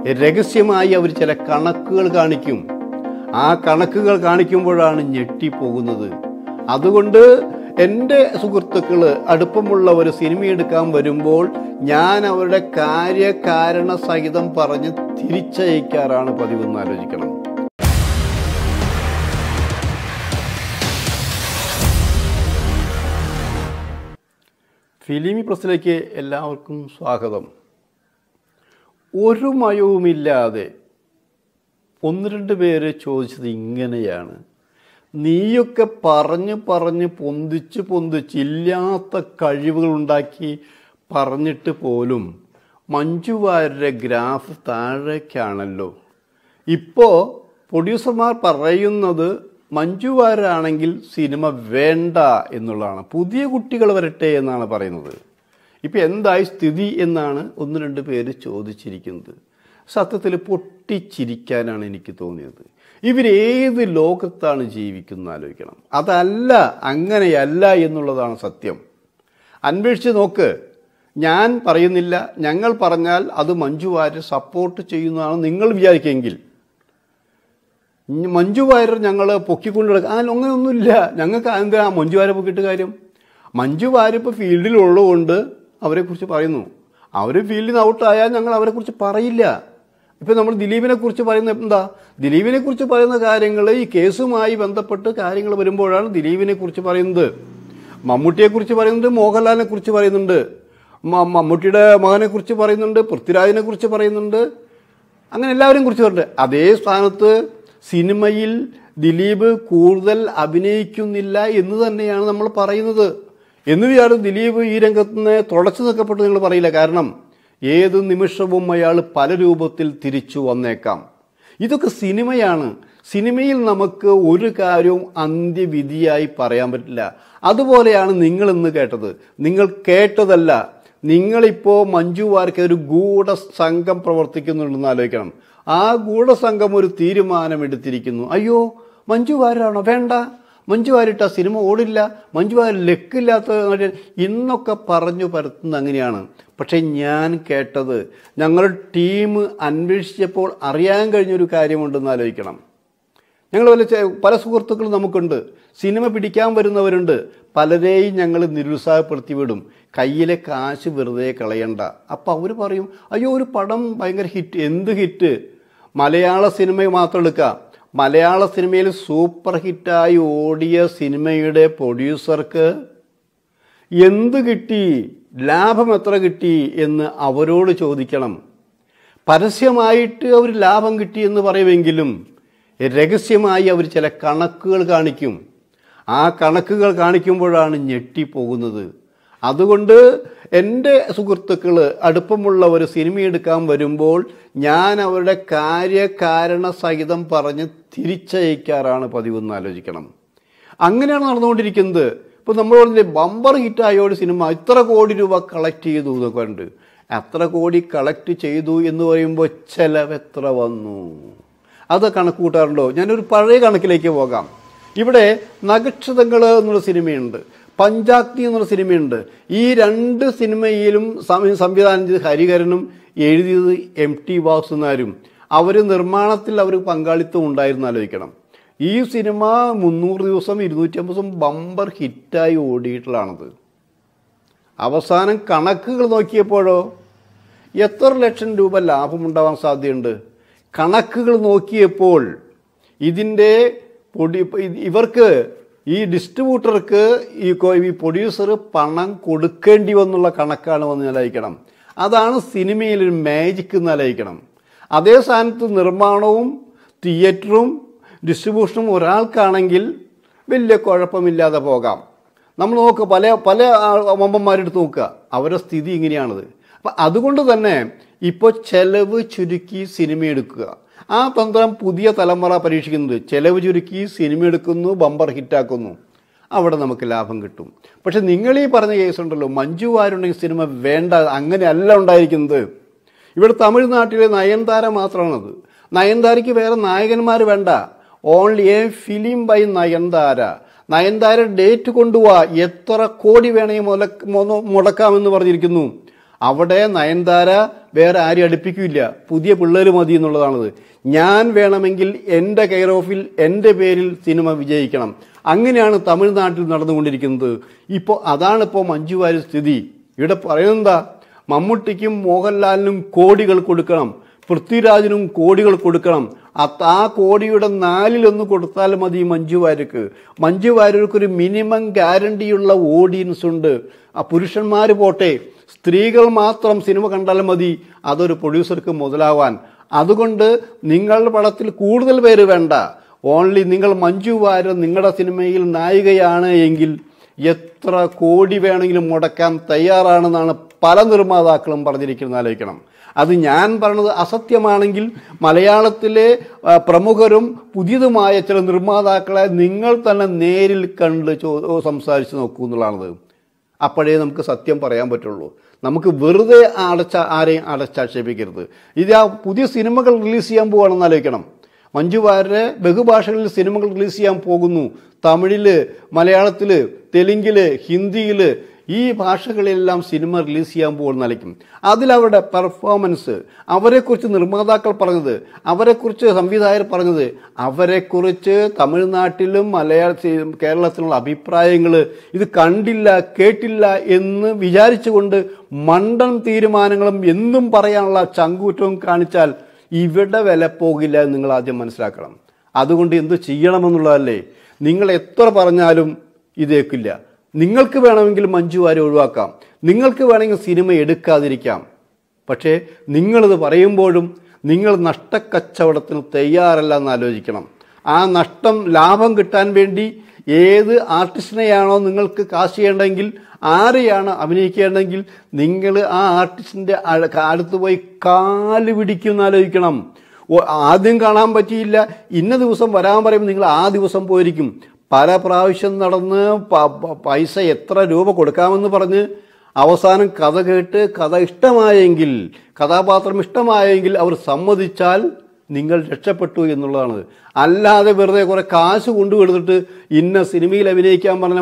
രഹസ്യമായി അവർ ചില കണക്കുകൾ കാണിക്കും. ആ കണക്കുകൾ കാണിക്കുമ്പോഴാണ് ഞെട്ടിപ്പോകുന്നത്. അതുകൊണ്ട് എൻ്റെ സുഹൃത്തുക്കൾ അടുപ്പമുള്ളവർ സിനിമയെടുക്കാൻ വരുമ്പോൾ ഞാൻ അവരുടെ കാര്യകാരണ സഹിതം പറഞ്ഞ് തിരിച്ചയക്കാറാണ് പതിവെന്ന് ആലോചിക്കണം. ഫിലിമി പ്രസ്സിലേക്ക് എല്ലാവർക്കും സ്വാഗതം. ഒരു മയവുമില്ലാതെ ഒന്ന് രണ്ട് പേര് ചോദിച്ചത് ഇങ്ങനെയാണ്: നീയൊക്കെ പറഞ്ഞ് പൊന്തിച്ച് ഇല്ലാത്ത കഴിവുകളുണ്ടാക്കി പറഞ്ഞിട്ട് പോലും മഞ്ജു വാര്യരുടെ ഗ്രാഫ് താഴേക്കാണല്ലോ. ഇപ്പോൾ പ്രൊഡ്യൂസർമാർ പറയുന്നത് മഞ്ജു വാര്യരാണെങ്കിൽ സിനിമ വേണ്ട എന്നുള്ളതാണ്. പുതിയ കുട്ടികൾ വരട്ടെ എന്നാണ് പറയുന്നത്. ഇപ്പം എന്തായി സ്ഥിതി എന്നാണ് ഒന്ന് രണ്ട് പേര് ചോദിച്ചിരിക്കുന്നത്. സത്യത്തിൽ പൊട്ടിച്ചിരിക്കാനാണ് എനിക്ക് തോന്നിയത്. ഇവരേത് ലോകത്താണ് ജീവിക്കുന്നത് ആലോചിക്കണം. അതല്ല, അങ്ങനെയല്ല എന്നുള്ളതാണ് സത്യം. അന്വേഷിച്ച് നോക്ക്. ഞാൻ പറയുന്നില്ല, ഞങ്ങൾ പറഞ്ഞാൽ അത് മഞ്ജു വാര്യർ സപ്പോർട്ട് ചെയ്യുന്നതാണ് നിങ്ങൾ വിചാരിക്കുമെങ്കിൽ. മഞ്ജു വാര്യർ ഞങ്ങൾ പൊക്കിക്കൊണ്ട് കിടക്കുക അങ്ങനെയൊന്നുമില്ല. ഞങ്ങൾക്ക് എന്താ മഞ്ജു വാര്യർ പൊക്കിയിട്ട് കാര്യം? മഞ്ജു വാര്യർ ഇപ്പോൾ ഫീൽഡിലുള്ളതുകൊണ്ട് അവരെക്കുറിച്ച് പറയുന്നു. അവർ ഫീൽഡിൽ നിന്ന് ഔട്ടായാൽ ഞങ്ങൾ അവരെക്കുറിച്ച് പറയില്ല. ഇപ്പം നമ്മൾ ദിലീപിനെ കുറിച്ച് പറയുന്നത് എന്താ? ദിലീപിനെ കുറിച്ച് പറയുന്ന കാര്യങ്ങൾ ഈ കേസുമായി ബന്ധപ്പെട്ട് കാര്യങ്ങൾ വരുമ്പോഴാണ് ദിലീപിനെ കുറിച്ച് പറയുന്നത്. മമ്മൂട്ടിയെക്കുറിച്ച് പറയുന്നുണ്ട്, മോഹൻലാലിനെ കുറിച്ച് പറയുന്നുണ്ട്, മമ്മൂട്ടിയുടെ മകനെ കുറിച്ച് പറയുന്നുണ്ട്, പൃഥ്വിരാജിനെ കുറിച്ച് പറയുന്നുണ്ട്, അങ്ങനെ എല്ലാവരെയും കുറിച്ച് പറയുന്നുണ്ട്. അതേ സ്ഥാനത്ത് സിനിമയിൽ ദിലീപ് കൂടുതൽ അഭിനയിക്കുന്നില്ല എന്ന് തന്നെയാണ് നമ്മൾ പറയുന്നത്. എന്ന് വിചാരം ദിലീപ് ഈ രംഗത്ത് നിന്ന് തുടച്ചു നിൽക്കപ്പെട്ട് നിങ്ങൾ പറയില്ല. കാരണം ഏത് നിമിഷവും അയാൾ പല രൂപത്തിൽ തിരിച്ചു വന്നേക്കാം. ഇതൊക്കെ സിനിമയാണ്. സിനിമയിൽ നമുക്ക് ഒരു കാര്യവും അന്ത്യവിധിയായി പറയാൻ പറ്റില്ല. അതുപോലെയാണ് നിങ്ങൾ ഇന്ന് കേട്ടത്. നിങ്ങൾ കേട്ടതല്ല, നിങ്ങളിപ്പോൾ മഞ്ജു വാര്യർക്ക് ഒരു ഗൂഢസംഘം പ്രവർത്തിക്കുന്നുണ്ടെന്ന് ആലോചിക്കണം. ആ ഗൂഢസംഘം ഒരു തീരുമാനമെടുത്തിരിക്കുന്നു. അയ്യോ, മഞ്ജു വാര്യരാണോ? വേണ്ട, മഞ്ജു വാര്യട്ട സിനിമ ഓടില്ല, മഞ്ജു വാര്യർ ലക്കില്ലാത്ത ഇന്നൊക്കെ പറഞ്ഞു പരത്തുന്നത് അങ്ങനെയാണ്. പക്ഷെ ഞാൻ കേട്ടത്, ഞങ്ങളുടെ ടീം അന്വേഷിച്ചപ്പോൾ അറിയാൻ കഴിഞ്ഞൊരു കാര്യമുണ്ടെന്ന് ആലോചിക്കണം. ഞങ്ങൾ പല സുഹൃത്തുക്കളും നമുക്കുണ്ട്, സിനിമ പിടിക്കാൻ വരുന്നവരുണ്ട്. പലരെയും ഞങ്ങൾ നിരുത്സാഹപ്പെടുത്തി വിടും. കയ്യിലെ കാശ് വെറുതെ കളയണ്ട. അപ്പം അവർ പറയും, അയ്യോ ഒരു പടം ഭയങ്കര ഹിറ്റ്. എന്ത് ഹിറ്റ്? മലയാള സിനിമ മാത്രം എടുക്കുക. മലയാള സിനിമയിൽ സൂപ്പർ ഹിറ്റായി ഓടിയ സിനിമയുടെ പ്രൊഡ്യൂസർക്ക് എന്ത് കിട്ടി, ലാഭം എത്ര കിട്ടി എന്ന് അവരോട് ചോദിക്കണം. പരസ്യമായിട്ട് അവർ ലാഭം കിട്ടി എന്ന് പറയുമെങ്കിലും രഹസ്യമായി അവർ ചില കണക്കുകൾ കാണിക്കും. ആ കണക്കുകൾ കാണിക്കുമ്പോഴാണ് ഞെട്ടിപ്പോകുന്നത്. അതുകൊണ്ട് എൻ്റെ സുഹൃത്തുക്കൾ അടുപ്പമുള്ളവർ സിനിമയെടുക്കാൻ വരുമ്പോൾ ഞാൻ അവരുടെ കാര്യകാരണ സഹിതം പറഞ്ഞ് തിരിച്ചയക്കാറാണ് പതിവെന്ന് ആലോചിക്കണം. അങ്ങനെയാണ് നടന്നുകൊണ്ടിരിക്കുന്നത്. ഇപ്പോൾ നമ്മൾ പറഞ്ഞില്ലേ, ബമ്പർ ഹിറ്റായോട് സിനിമ ഇത്ര കോടി രൂപ കളക്ട് ചെയ്തു എന്നൊക്കെ ഉണ്ട്. എത്ര കോടി കളക്ട് ചെയ്തു എന്ന് പറയുമ്പോൾ ചെലവെത്ര വന്നു അത് കണക്ക് കൂട്ടാറുണ്ടോ? ഞാനൊരു പഴയ കണക്കിലേക്ക് പോകാം. ഇവിടെ നക്ഷത്രങ്ങൾ എന്നുള്ള സിനിമയുണ്ട്, പഞ്ചാഗ്നി എന്നുള്ള സിനിമയുണ്ട്. ഈ രണ്ട് സിനിമയിലും സംവിധാനം ചെയ്ത് ഹരിഹരനും എഴുതിയത് MT വാസുനാരും. അവർ നിർമ്മാണത്തിൽ അവർ പങ്കാളിത്തം ഉണ്ടായിരുന്നു ആലോചിക്കണം. ഈ സിനിമ 300 ദിവസം 250 ദിവസം ബമ്പർ ഹിറ്റായി ഓടിയിട്ടുള്ളതാണത്. അവസാനം കണക്കുകൾ നോക്കിയപ്പോഴോ എത്ര ലക്ഷം രൂപ ലാഭമുണ്ടാവാൻ സാധ്യതയുണ്ട്? കണക്കുകൾ നോക്കിയപ്പോൾ ഇതിൻ്റെ ഇവർക്ക് ഈ ഡിസ്ട്രിബ്യൂട്ടർക്ക് ഈ പ്രൊഡ്യൂസർ പണം കൊടുക്കേണ്ടി വന്നുള്ള കണക്കാണ് വന്ന് ആലോചിക്കണം. അതാണ് സിനിമയിലൊരു മാജിക് എന്ന് ആലോചിക്കണം. അതേ സ്ഥാനത്ത് നിർമ്മാണവും തിയേറ്ററും ഡിസ്ട്രിബ്യൂഷനും ഒരാൾക്കാണെങ്കിൽ വലിയ കുഴപ്പമില്ലാതെ പോകാം. നമ്മൾ നോക്കുക, പല വമ്പന്മാരെടുത്ത് നോക്കുക, അവരുടെ സ്ഥിതി ഇങ്ങനെയാണത്. അപ്പം അതുകൊണ്ട് തന്നെ ഇപ്പോൾ ചെലവ് ചുരുക്കി സിനിമ എടുക്കുക, ആ തന്ത്രം പുതിയ തലമുറ പരീക്ഷിക്കുന്നത്. ചെലവ് ചുരുക്കി സിനിമ എടുക്കുന്നു, ബമ്പർ ഹിറ്റാക്കുന്നു, അവിടെ നമുക്ക് ലാഭം കിട്ടും. പക്ഷെ നിങ്ങൾ ഈ പറഞ്ഞ കേസുണ്ടല്ലോ, മഞ്ജു വാര്യരുണ്ടെങ്കിൽ സിനിമ വേണ്ട, അങ്ങനെയല്ല ഉണ്ടായിരിക്കുന്നത്. ഇവിടെ തമിഴ്നാട്ടിലെ നയൻതാര മാത്രമാണത്. നയൻതാരയ്ക്ക് വേറെ നായകന്മാർ വേണ്ട, only a film by Nayanthara. Nayanthara date കൊണ്ടുപോവാ, എത്ര കോടി വേണമെങ്കിൽ മുടക്കാമെന്ന് പറഞ്ഞിരിക്കുന്നു. അവിടെ നയൻതാര വേറെ ആരും അടുപ്പിക്കില്ല, പുതിയ പിള്ളേർ മതി എന്നുള്ളതാണത്. ഞാൻ വേണമെങ്കിൽ എൻ്റെ കെയർ ഓഫിൽ എൻ്റെ പേരിൽ സിനിമ വിജയിക്കണം. അങ്ങനെയാണ് തമിഴ്നാട്ടിൽ നടന്നുകൊണ്ടിരിക്കുന്നത്. ഇപ്പോൾ അതാണിപ്പോൾ മഞ്ജു വാര്യർ സ്ഥിതി. ഇവിടെ പറയുന്നതെന്താ, മമ്മൂട്ടിക്കും മോഹൻലാലിനും കോടികൾ കൊടുക്കണം, പൃഥ്വിരാജിനും കോടികൾ കൊടുക്കണം. ആ കോടിയുടെ 4 കൊടുത്താൽ മതി മഞ്ജു വാര്യർക്ക്. മഞ്ജു വാര്യർക്കൊരു മിനിമം ഗ്യാരണ്ടിയുള്ള ഓഡിയൻസ് ഉണ്ട്. ആ പുരുഷന്മാർ പോട്ടെ, സ്ത്രീകൾ മാത്രം സിനിമ കണ്ടാൽ മതി അതൊരു പ്രൊഡ്യൂസർക്ക് മുതലാവാൻ. അതുകൊണ്ട് നിങ്ങളുടെ പടത്തിൽ കൂടുതൽ പേര് വേണ്ട, ഓൺലി നിങ്ങൾ മഞ്ജു വാര്യർ നിങ്ങളുടെ സിനിമയിൽ നായികയാണ് എങ്കിൽ എത്ര കോടി വേണമെങ്കിലും മുടക്കാൻ തയ്യാറാണെന്നാണ് പല നിർമ്മാതാക്കളും പറഞ്ഞിരിക്കുന്നത്. ആലോചിക്കണം. അത് ഞാൻ പറഞ്ഞത് അസത്യമാണെങ്കിൽ മലയാളത്തിലെ പ്രമുഖരും പുതിയതുമായ ചില നിർമ്മാതാക്കളെ നിങ്ങൾ തന്നെ നേരിൽ കണ്ട് സംസാരിച്ച് നോക്കൂ എന്നുള്ളതാണത്. അപ്പോഴേ നമുക്ക് സത്യം പറയാൻ പറ്റുള്ളൂ. നമുക്ക് വെറുതെ ആരെയും അടച്ചാക്ഷേപിക്കരുത്. ഇത് ആ പുതിയ സിനിമകൾ റിലീസ് ചെയ്യാൻ പോവുകയാണെന്ന് ആലോചിക്കണം. മഞ്ജു വാര്യരെ ബഹുഭാഷകളിൽ സിനിമകൾ റിലീസ് ചെയ്യാൻ പോകുന്നു. തമിഴിൽ, മലയാളത്തിൽ, തെലുങ്കിൽ, ഹിന്ദിയിൽ, ഈ ഭാഷകളിലെല്ലാം സിനിമ റിലീസ് ചെയ്യാൻ പോകുന്നതായിരിക്കും. അതിലവരുടെ പെർഫോമൻസ്, അവരെക്കുറിച്ച് നിർമ്മാതാക്കൾ പറഞ്ഞത്, അവരെക്കുറിച്ച് സംവിധായകർ പറഞ്ഞത്, അവരെക്കുറിച്ച് തമിഴ്നാട്ടിലും കേരളത്തിലുള്ള അഭിപ്രായങ്ങൾ, ഇത് കണ്ടില്ല കേട്ടില്ല എന്ന് വിചാരിച്ചുകൊണ്ട് മണ്ടൻ തീരുമാനങ്ങളും എന്നും പറയാനുള്ള ചങ്കൂറ്റവും കാണിച്ചാൽ ഇവിടെ വില പോകില്ല എന്ന് നിങ്ങൾ ആദ്യം മനസ്സിലാക്കണം. അതുകൊണ്ട് എന്ത് ചെയ്യണമെന്നുള്ളതല്ലേ. നിങ്ങൾ എത്ര പറഞ്ഞാലും ഇതേക്കില്ല. നിങ്ങൾക്ക് വേണമെങ്കിൽ മഞ്ജു വാര്യർ ഒഴിവാക്കാം, നിങ്ങൾക്ക് വേണമെങ്കിൽ സിനിമ എടുക്കാതിരിക്കാം. പക്ഷേ നിങ്ങളിത് പറയുമ്പോഴും നിങ്ങൾ നഷ്ടക്കച്ചവടത്തിന് തയ്യാറല്ല എന്ന് ആലോചിക്കണം. ആ നഷ്ടം ലാഭം കിട്ടാൻ വേണ്ടി ഏത് ആർട്ടിസ്റ്റിനെയാണോ നിങ്ങൾക്ക് കാശ് ചെയ്യേണ്ടെങ്കിൽ, ആരെയാണ് അഭിനയിക്കേണ്ടെങ്കിൽ, നിങ്ങൾ ആ ആർട്ടിസ്റ്റിൻ്റെ അടുത്ത് പോയി കാല് പിടിക്കുമെന്ന് ആലോചിക്കണം. ആദ്യം കാണാൻ പറ്റിയില്ല, ഇന്ന ദിവസം വരാൻ പറയുമ്പോൾ നിങ്ങൾ ആ ദിവസം പോയിരിക്കും. പല പ്രാവശ്യം നടന്ന് പൈസ എത്ര രൂപ കൊടുക്കാമെന്ന് പറഞ്ഞ് അവസാനം കഥ കേട്ട് കഥ ഇഷ്ടമായെങ്കിൽ, കഥാപാത്രം ഇഷ്ടമായെങ്കിൽ അവർ സമ്മതിച്ചാൽ നിങ്ങൾ രക്ഷപ്പെട്ടു എന്നുള്ളതാണ്. അല്ലാതെ വെറുതെ കുറെ കാശ് കൊണ്ടുകൊടുത്തിട്ട് ഇന്ന സിനിമയിൽ അഭിനയിക്കാൻ പറഞ്ഞ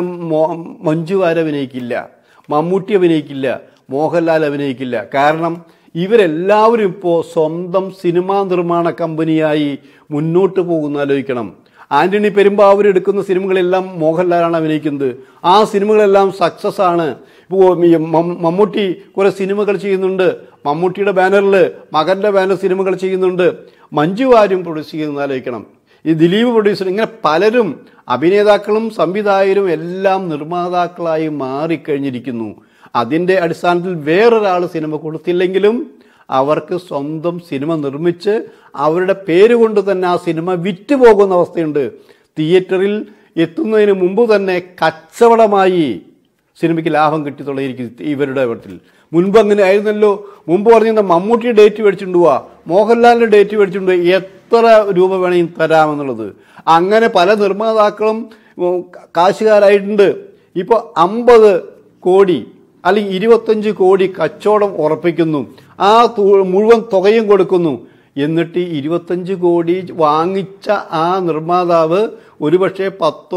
മഞ്ജു വാര്യർ അഭിനയിക്കില്ല, മമ്മൂട്ടി അഭിനയിക്കില്ല, മോഹൻലാൽ അഭിനയിക്കില്ല. കാരണം ഇവരെല്ലാവരും ഇപ്പോൾ സ്വന്തം സിനിമാ നിർമ്മാണ കമ്പനിയായി മുന്നോട്ട് പോകുന്ന ആലോചിക്കണം. ആന്റണി പെരുമ്പാവൂർ എടുക്കുന്ന സിനിമകളെല്ലാം മോഹൻലാലാണ് അഭിനയിക്കുന്നത്. ആ സിനിമകളെല്ലാം സക്സസ് ആണ്. ഇപ്പോൾ മമ്മൂട്ടി കുറെ സിനിമകൾ ചെയ്യുന്നുണ്ട്, മമ്മൂട്ടിയുടെ ബാനറിൽ, മകന്റെ ബാനർ സിനിമകൾ ചെയ്യുന്നുണ്ട്. മഞ്ജു വാര്യരും പ്രൊഡ്യൂസ് ചെയ്യുന്ന ആലോചിക്കണം. ഈ ദിലീപ് പ്രൊഡ്യൂസർ, ഇങ്ങനെ പലരും അഭിനേതാക്കളും സംവിധായകരും എല്ലാം നിർമ്മാതാക്കളായി മാറിക്കഴിഞ്ഞിരിക്കുന്നു. അതിൻ്റെ അടിസ്ഥാനത്തിൽ വേറൊരാൾ സിനിമ കൊടുത്തില്ലെങ്കിലും അവർക്ക് സ്വന്തം സിനിമ നിർമ്മിച്ച് അവരുടെ പേര് കൊണ്ട് തന്നെ ആ സിനിമ വിറ്റുപോകുന്ന അവസ്ഥയുണ്ട്. തിയേറ്ററിൽ എത്തുന്നതിന് മുമ്പ് തന്നെ കച്ചവടമായി സിനിമയ്ക്ക് ലാഭം കിട്ടി തുടങ്ങിയിരിക്കും ഇവരുടെ വീട്ടിൽ. മുൻപ് അങ്ങനെ ആയിരുന്നല്ലോ. മുമ്പ് പറഞ്ഞിരുന്ന മമ്മൂട്ടി ഡേറ്റ് മേടിച്ചിട്ട് പോവാ, മോഹൻലാലിൻ്റെ ഡേറ്റ് മേടിച്ചിട്ട് പോവാ, എത്ര രൂപ വേണമെങ്കിൽ തരാമെന്നുള്ളത്. അങ്ങനെ പല നിർമ്മാതാക്കളും കാശുകാരായിട്ടുണ്ട്. ഇപ്പോൾ 50 കോടി അല്ലെങ്കിൽ 25 കോടി കച്ചവടം ഉറപ്പിക്കുന്നു, ആ മുഴുവൻ തുകയും കൊടുക്കുന്നു. എന്നിട്ട് 25 കോടി വാങ്ങിച്ച ആ നിർമ്മാതാവ് ഒരുപക്ഷെ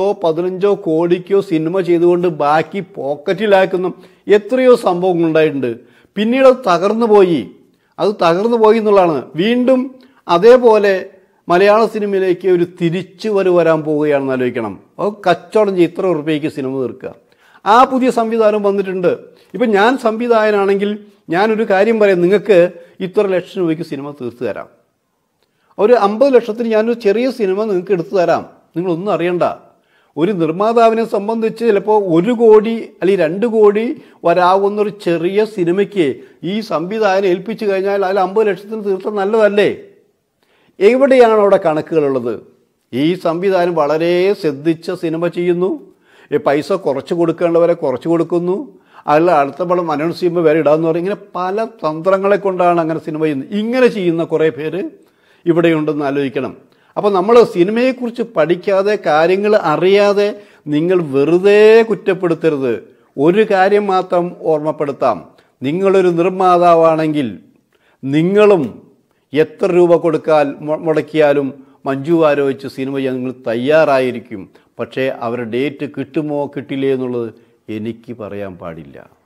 10-15 കോടിക്കോ സിനിമ ചെയ്തുകൊണ്ട് ബാക്കി പോക്കറ്റിലാക്കുന്നു. എത്രയോ സംഭവങ്ങൾ ഉണ്ടായിട്ടുണ്ട്. പിന്നീട് അത് തകർന്നു പോയി എന്നുള്ളതാണ്. വീണ്ടും അതേപോലെ മലയാള സിനിമയിലേക്ക് ഒരു തിരിച്ചു വരാൻ പോവുകയാണെന്ന് ആലോചിക്കണം. അത് കച്ചവടം ചെയ്ത് ഇത്ര ഉറുപ്പികയ്ക്ക് സിനിമ തീർക്കുക. ആ പുതിയ സംവിധാനം വന്നിട്ടുണ്ട്. ഇപ്പം ഞാൻ സംവിധായകനാണെങ്കിൽ ഞാനൊരു കാര്യം പറയാം, നിങ്ങൾക്ക് ഇത്ര ലക്ഷം രൂപയ്ക്ക് സിനിമ തീർത്തു തരാം. ഒരു 50 ലക്ഷത്തിന് ഞാനൊരു ചെറിയ സിനിമ നിങ്ങൾക്ക് എടുത്തു തരാം. നിങ്ങളൊന്നും അറിയണ്ട. ഒരു നിർമ്മാതാവിനെ സംബന്ധിച്ച് ചിലപ്പോൾ 1 കോടി അല്ലെങ്കിൽ 2 കോടി വരാവുന്നൊരു ചെറിയ സിനിമയ്ക്ക് ഈ സംവിധായകനെ ഏൽപ്പിച്ചു കഴിഞ്ഞാൽ അതിൽ 50 ലക്ഷത്തിന് തീർത്താൽ നല്ലതല്ലേ? എവിടെയാണ് അവിടെ കണക്കുകളുള്ളത്? ഈ സംവിധാനം വളരെ ശ്രദ്ധിച്ച സിനിമ ചെയ്യുന്നു, പൈസ കുറച്ച് കൊടുക്കേണ്ടവരെ കുറച്ച് കൊടുക്കുന്നു, അതിൽ അടുത്ത പടം അനൗൺസ് ചെയ്യുമ്പോൾ വേറെ ഇടാമെന്ന് പറയും. ഇങ്ങനെ പല തന്ത്രങ്ങളെ കൊണ്ടാണ് അങ്ങനെ സിനിമ ചെയ്യുന്നത്. ഇങ്ങനെ ചെയ്യുന്ന കുറേ പേര് ഇവിടെയുണ്ടെന്ന് ആലോചിക്കണം. അപ്പോൾ നമ്മൾ സിനിമയെക്കുറിച്ച് പഠിക്കാതെ, കാര്യങ്ങൾ അറിയാതെ നിങ്ങൾ വെറുതെ കുറ്റപ്പെടുത്തരുത്. ഒരു കാര്യം മാത്രം ഓർമ്മപ്പെടുത്താം, നിങ്ങളൊരു നിർമ്മാതാവാണെങ്കിൽ നിങ്ങളും എത്ര രൂപ മുടക്കിയാലും മഞ്ജു വാര്യർ വെച്ച് സിനിമ ചെയ്യാൻ നിങ്ങൾ തയ്യാറായിരിക്കും. പക്ഷേ അവരുടെ ഡേറ്റ് കിട്ടുമോ കിട്ടില്ലേ എന്നുള്ളത് എനിക്ക് പറയാൻ പാടില്ല.